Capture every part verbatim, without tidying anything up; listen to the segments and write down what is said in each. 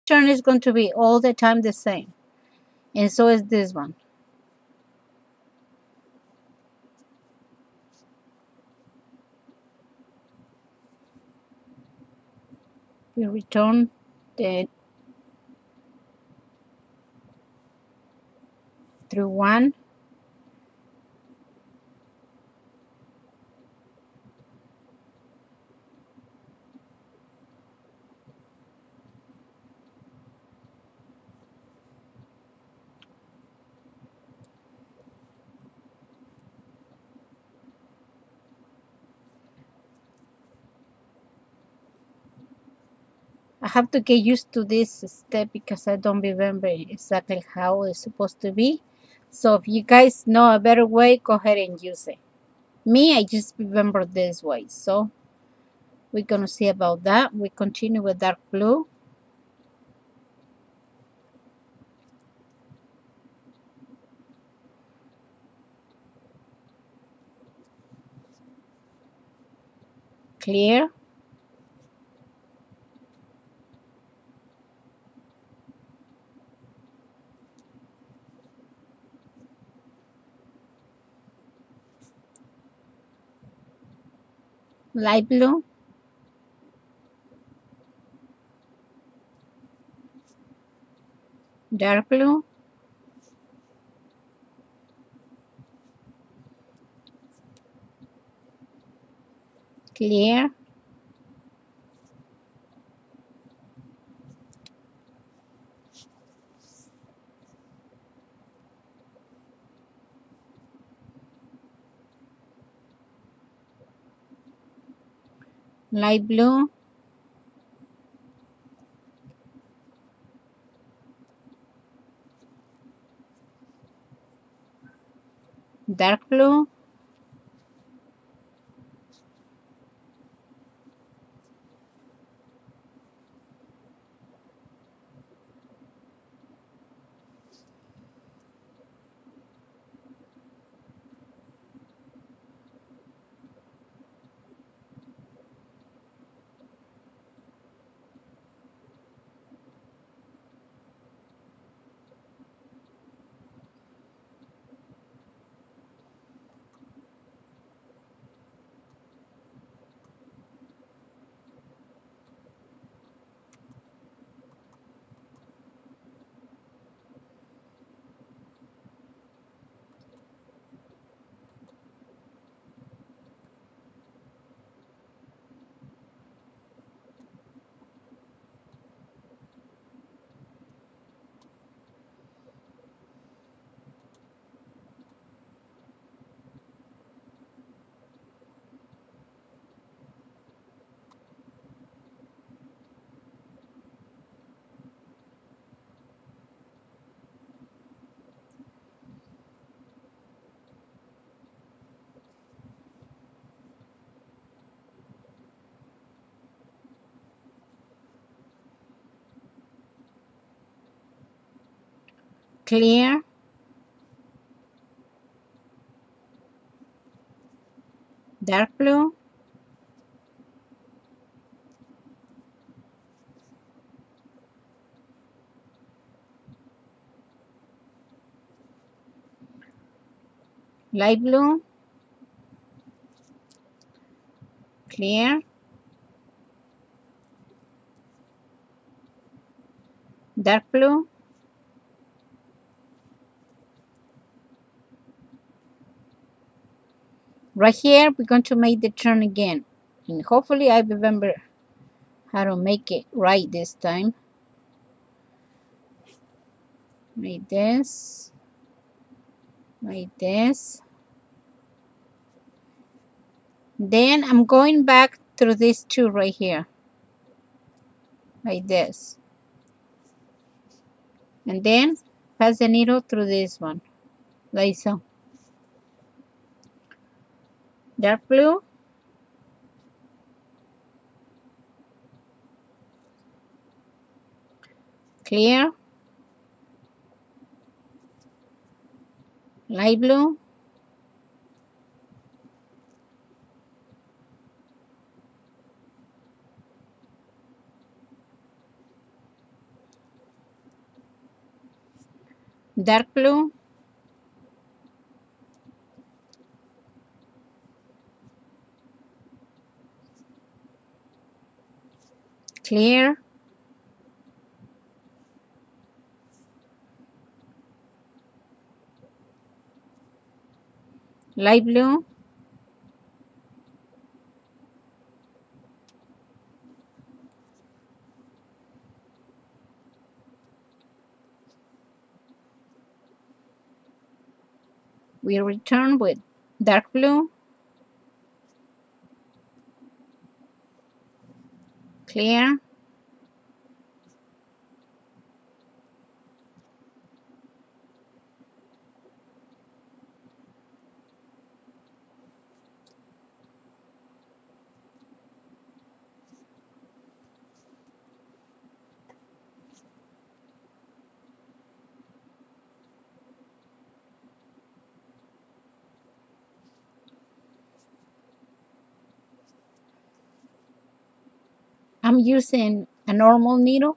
turn is going to be all the time the same. And so is this one. We return the through one. I have to get used to this step because I don't remember exactly how it's supposed to be. So if you guys know a better way, go ahead and use it. Me, I just remember this way. So we're going to see about that. We continue with dark blue. Clear. Light blue. Dark blue. Clear. Light blue. Dark blue. Clear. Dark blue. Light blue. Clear. Dark blue. Right here, we're going to make the turn again. And hopefully I remember how to make it right this time. Like this. Like this. Then I'm going back through these two right here. Like this. And then pass the needle through this one. Like so. Dark blue. Clear. Light blue. dark blue, clear, light blue, we return with dark blue, clear, I'm using a normal needle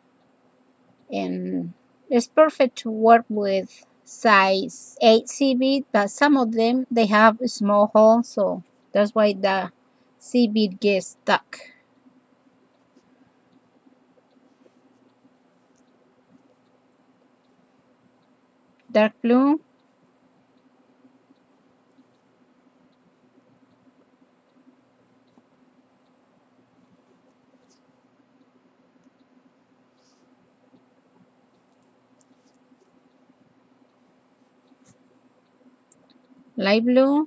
and it's perfect to work with size eight C bead, but some of them they have a small hole, so that's why the C bead gets stuck. Dark blue, light blue,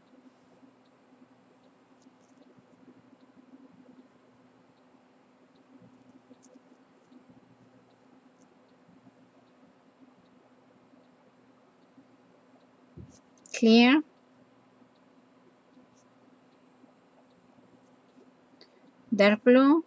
clear, dark blue,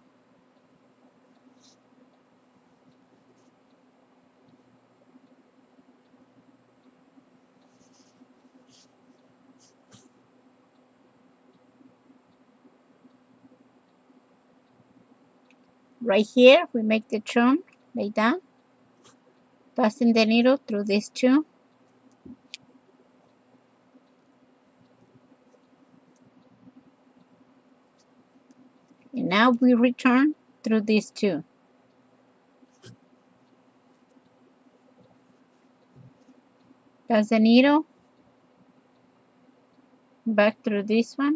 right here we make the turn like that, passing the needle through these two, and now we return through these two. Pass the needle back through this one,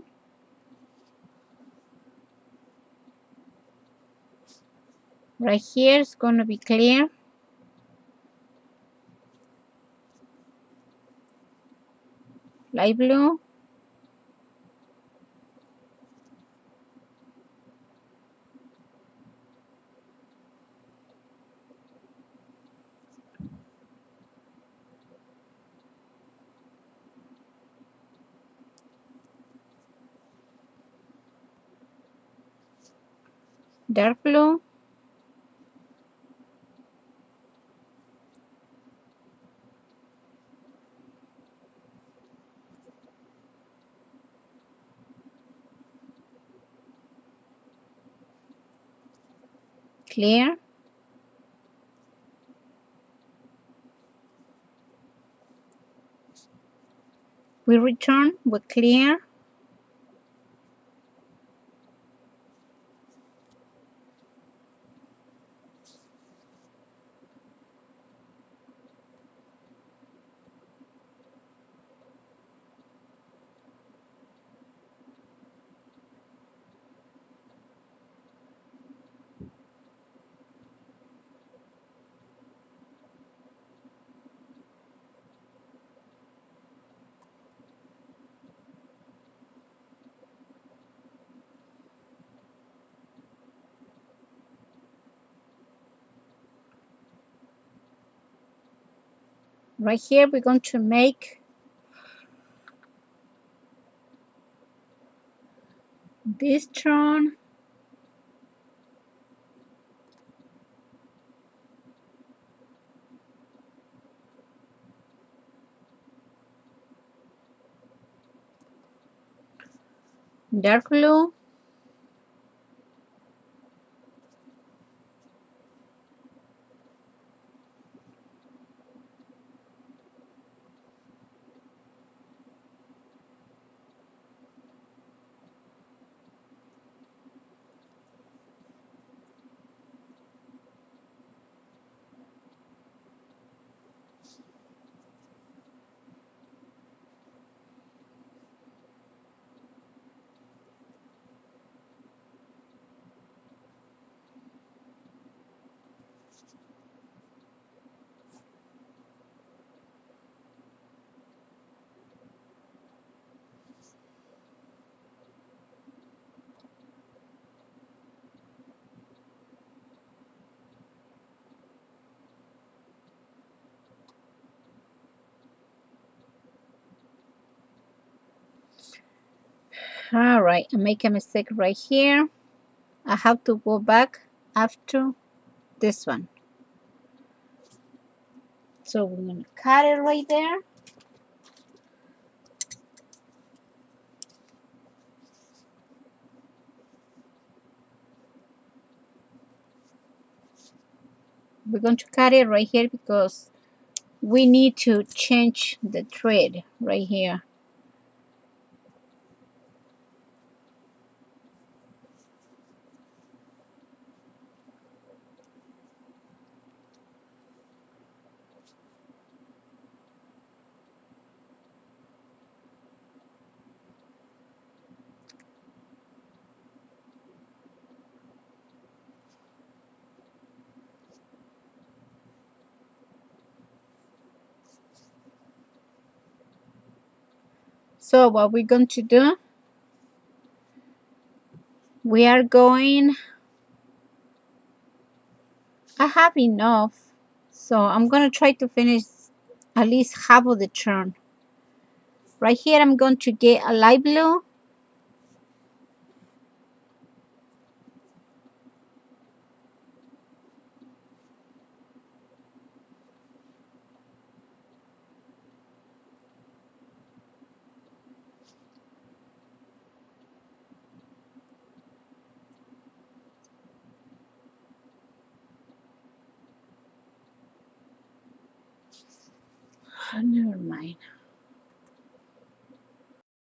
right here is going to be clear, light blue, dark blue, clear, we return with clear, right here we're going to make this turn, dark blue, All right, I make a mistake right here. I have to go back after this one. So we're gonna cut it right there. We're going to cut it right here because we need to change the thread right here. So what we're going to do, we are going, I have enough, so I'm going to try to finish at least half of the turn. Right here I'm going to get a light blue. Oh, never mind.